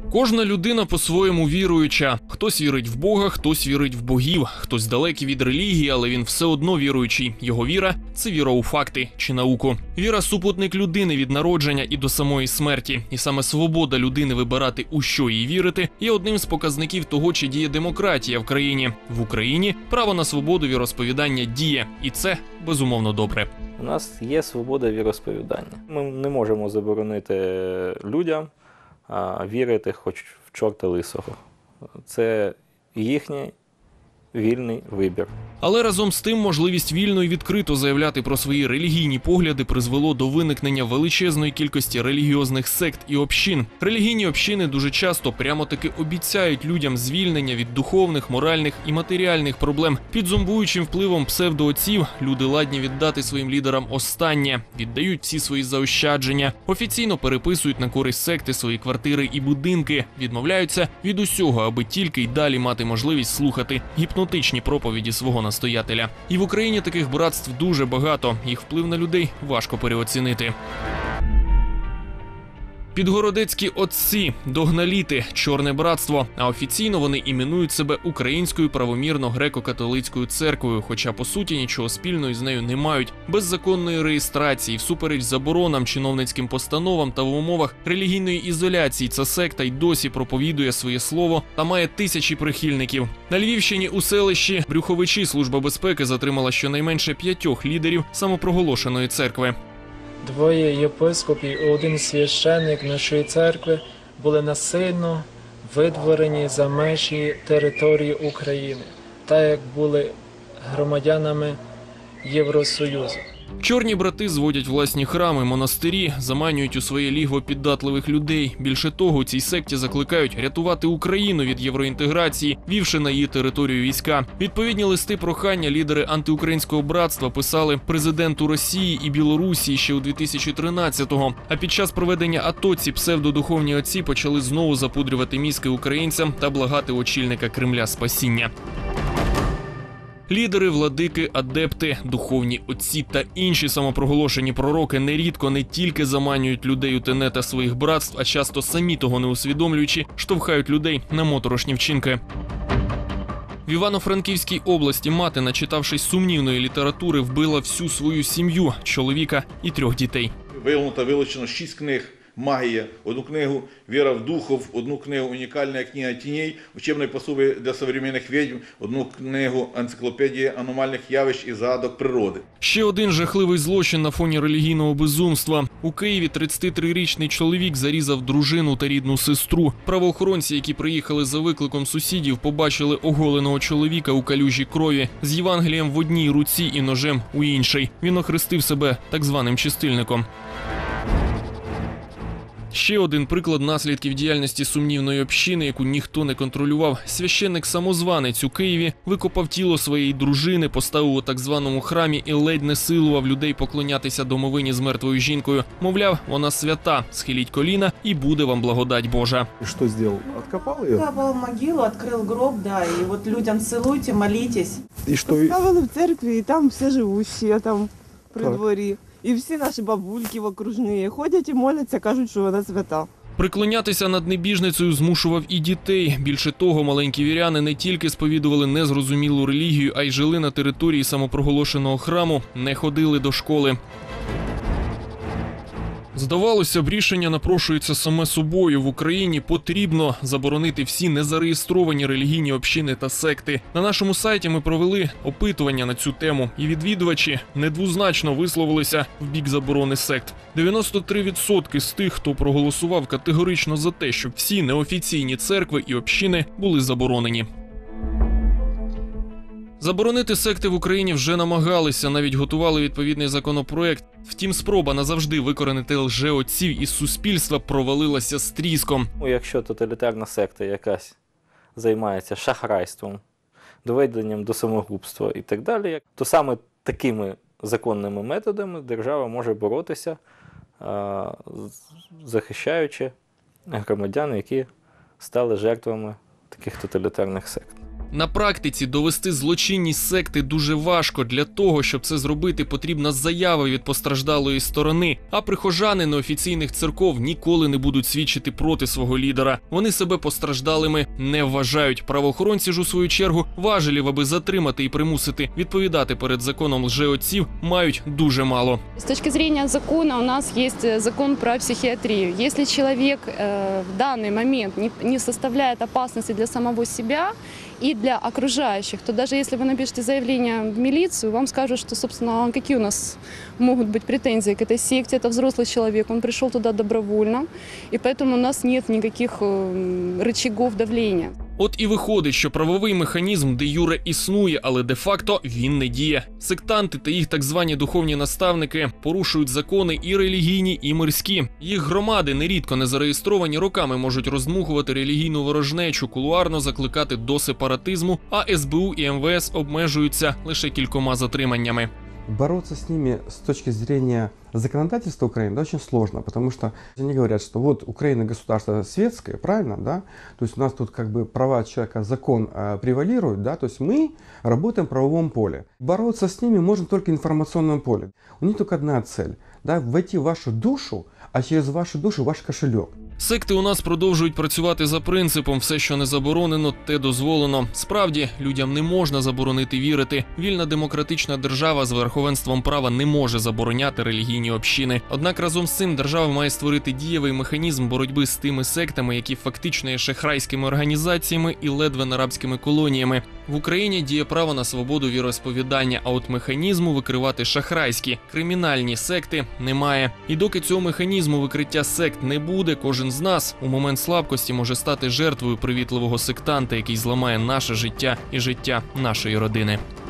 Кожна людина по-своєму віруюча. Хтось вірить в Бога, хтось вірить в богів, хтось далекий від релігії, але він все одно віруючий. Його віра – це віра у факти чи науку. Віра – супутник людини від народження і до самої смерті. І саме свобода людини вибирати, у що їй вірити, є одним з показників того, чи діє демократія в країні. В Україні право на свободу віросповідання діє. І це, безумовно, добре. У нас є свобода віросповідання. Ми не можемо заборонити людям вірити хоч в чорта лисого. Це їхній вільний вибір. Але разом з тим можливість вільно і відкрито заявляти про свої релігійні погляди призвело до виникнення величезної кількості релігіозних сект і общин. Релігійні общини дуже часто прямо-таки обіцяють людям звільнення від духовних, моральних і матеріальних проблем. Під зомбуючим впливом псевдоотців люди ладні віддати своїм лідерам останнє, віддають всі свої заощадження, офіційно переписують на користь секти свої квартири і будинки, відмовляються від усього, аби тільки й далі мати можливість слухати гіпнотичні проповіді свого настоятеля. І в Україні таких братств дуже багато, їх вплив на людей важко переоцінити. Підгородецькі отці, догналіти, Чорне братство, а офіційно вони іменують себе Українською правомірно греко-католицькою церквою, хоча по суті нічого спільного з нею не мають. Без законної реєстрації, всупереч заборонам, чиновницьким постановам та в умовах релігійної ізоляції ця секта й досі проповідує своє слово та має тисячі прихильників. На Львівщині у селищі Брюховичі Служба безпеки затримала щонайменше 5 лідерів самопроголошеної церкви. 2 єпископів і 1 священник нашої церкви були насильно видворені за межі території України, так як були громадянами Євросоюзу. Чорні брати зводять власні храми, монастирі, заманюють у своє лігво піддатливих людей. Більше того, у цій секті закликають рятувати Україну від євроінтеграції, вівши на її територію війська. Відповідні листи прохання лідери антиукраїнського братства писали президенту Росії і Білорусі ще у 2013-го. А під час проведення АТО ці псевдодуховні отці почали знову запудрювати мізки українцям та благати очільника Кремля спасіння. Лідери, владики, адепти, духовні отці та інші самопроголошені пророки нерідко не тільки заманюють людей у тенета своїх братств, а часто самі того не усвідомлюючи, штовхають людей на моторошні вчинки. В Івано-Франківській області мати, начитавшись сумнівної літератури, вбила всю свою сім'ю – чоловіка і 3 дітей. Виявлено та вилучено 6 книг «Магія», 1 книгу «Віра в духов», 1 книгу «Унікальна книга тіней», учебне пособие для сучасних відьм, 1 книгу «Енциклопедія аномальних явищ і загадок природи». Ще один жахливий злочин на фоні релігійного безумства. У Києві 33-річний чоловік зарізав дружину та рідну сестру. Правоохоронці, які приїхали за викликом сусідів, побачили оголеного чоловіка у калюжі крові з Євангелієм в одній руці і ножем у іншій. Він охрестив себе так званим чистильником. Ще один приклад наслідків діяльності сумнівної общини, яку ніхто не контролював. Священник-самозванець у Києві викопав тіло своєї дружини, поставив у так званому храмі і ледь не силував людей поклонятися домовині з мертвою жінкою. Мовляв, вона свята, схиліть коліна і буде вам благодать Божа. І що зробив? Откопав її? Откопал могилу, открыл гроб, да, и вот людям целуйте, молитесь. І що? Поставили в церкві, і там все живущі, там при дворі. І всі наші бабульки в окружні ходять і моляться, кажуть, що вона свята. Приклонятися над небіжницею змушував і дітей. Більше того, маленькі віряни не тільки сповідували незрозумілу релігію, а й жили на території самопроголошеного храму, не ходили до школи. Здавалося б, рішення напрошується саме собою. В Україні потрібно заборонити всі незареєстровані релігійні общини та секти. На нашому сайті ми провели опитування на цю тему, і відвідувачі недвозначно висловилися в бік заборони сект. 93% з тих, хто проголосував категорично за те, щоб всі неофіційні церкви і общини були заборонені. Заборонити секти в Україні вже намагалися, навіть готували відповідний законопроект. Втім, спроба назавжди викоренити лжеотців із суспільства провалилася з тріском. Якщо тоталітарна секта якась займається шахрайством, доведенням до самогубства і так далі, то саме такими законними методами держава може боротися, захищаючи громадян, які стали жертвами таких тоталітарних сект. На практиці довести злочинність секти дуже важко. Для того, щоб це зробити, потрібна заява від постраждалої сторони, а прихожани неофіційних церков ніколи не будуть свідчити проти свого лідера. Вони себе постраждалими не вважають. Правоохоронці ж у свою чергу важелів, аби затримати і примусити відповідати перед законом лжеотців, мають дуже мало. С точки зрения закона у нас есть закон про психиатрию. Если человек в данный момент не составляет опасности для самого себя и для окружающих, то даже если вы напишете заявление в милицию, вам скажут, что, собственно, какие у нас могут быть претензии к этой секте. Это взрослый человек, он пришел туда добровольно, и поэтому у нас нет никаких рычагов давления. От і виходить, що правовий механізм де-юре існує, але де-факто він не діє. Сектанти та їх так звані духовні наставники порушують закони і релігійні, і мирські. Їх громади, нерідко не зареєстровані, роками можуть роздмухувати релігійну ворожнечу, кулуарно закликати до сепаратизму, а СБУ і МВС обмежуються лише кількома затриманнями. Бороться с ними с точки зрения законодательства Украины очень сложно, потому что они говорят, что вот Украина государство светское, правильно, да? То есть у нас тут как бы права человека, закон превалирует, да? То есть мы работаем в правовом поле. Бороться с ними можно только в информационном поле. У них только одна цель, да? Войти в вашу душу, а через вашу душу ваш кошелек. Секти у нас продовжують працювати за принципом «все, що не заборонено, те дозволено». Справді, людям не можна заборонити вірити. Вільна демократична держава з верховенством права не може забороняти релігійні общини. Однак разом з цим держава має створити дієвий механізм боротьби з тими сектами, які фактично є шахрайськими організаціями і ледве не рабськими колоніями. В Україні діє право на свободу віросповідання, а от механізму викривати шахрайські, кримінальні секти немає. І доки цього механізму викриття сект не буде, кожен з нас у момент слабкості може стати жертвою привітливого сектанта, який зламає наше життя і життя нашої родини.